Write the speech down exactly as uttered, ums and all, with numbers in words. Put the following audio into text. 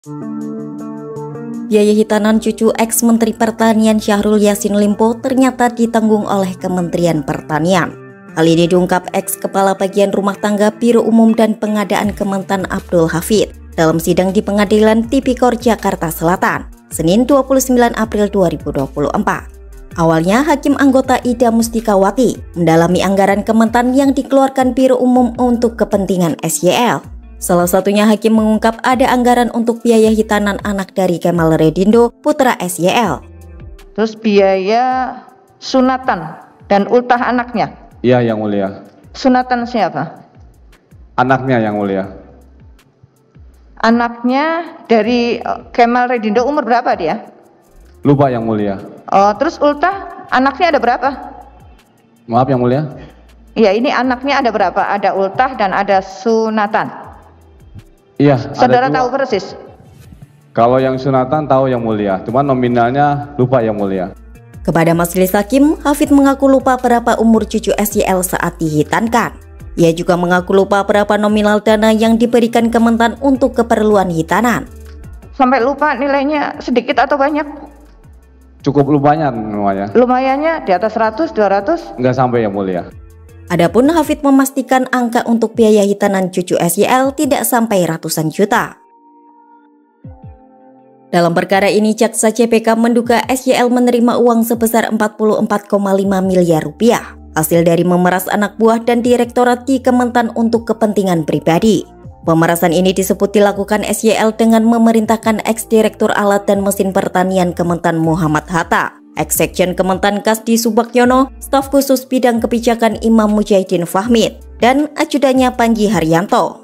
Biaya hitanan cucu ex-Menteri Pertanian Syahrul Yassin Limpo ternyata ditanggung oleh Kementerian Pertanian. Hal ini diungkap ex-Kepala Bagian Rumah Tangga Biro Umum dan Pengadaan Kementan Abdul Hafid dalam sidang di Pengadilan Tipikor Jakarta Selatan, Senin dua puluh sembilan April dua ribu dua puluh empat. Awalnya, Hakim anggota Ida Mustikawati mendalami anggaran Kementan yang dikeluarkan Biro Umum untuk kepentingan S Y L. Salah satunya Hakim mengungkap ada anggaran untuk biaya hitanan anak dari Kemal Redindo, putra S Y L. Terus biaya sunatan dan ultah anaknya? Iya, Yang Mulia. Sunatan siapa? Anaknya, Yang Mulia. Anaknya dari Kemal Redindo umur berapa dia? Lupa, Yang Mulia. Oh, terus ultah anaknya ada berapa? Maaf, Yang Mulia. Iya, ini anaknya ada berapa? Ada ultah dan ada sunatan. Iya. Saudara tahu persis? Kalau yang sunatan tahu, Yang Mulia. Cuma nominalnya lupa, Yang Mulia. Kepada Majelis Hakim, Hafid mengaku lupa berapa umur cucu S Y L saat dihitankan. Ia juga mengaku lupa berapa nominal dana yang diberikan Kementan untuk keperluan hitanan. Sampai lupa nilainya sedikit atau banyak? Cukup lumayan namanya. Lumayannya di atas seratus, dua ratus? Enggak sampai, Yang Mulia. Adapun Hafid memastikan angka untuk biaya hitanan cucu S Y L tidak sampai ratusan juta. Dalam perkara ini, Jaksa C P K menduga S Y L menerima uang sebesar empat puluh empat koma lima miliar rupiah hasil dari memeras anak buah dan direktorat di Kementan untuk kepentingan pribadi. Pemerasan ini disebut dilakukan S Y L dengan memerintahkan ex-direktur alat dan mesin pertanian Kementan Muhammad Hatta, ex-sekjen Kementan Kasdi Subakyono, staf khusus bidang kebijakan Imam Mujahidin Fahmid, dan ajudannya Panji Haryanto.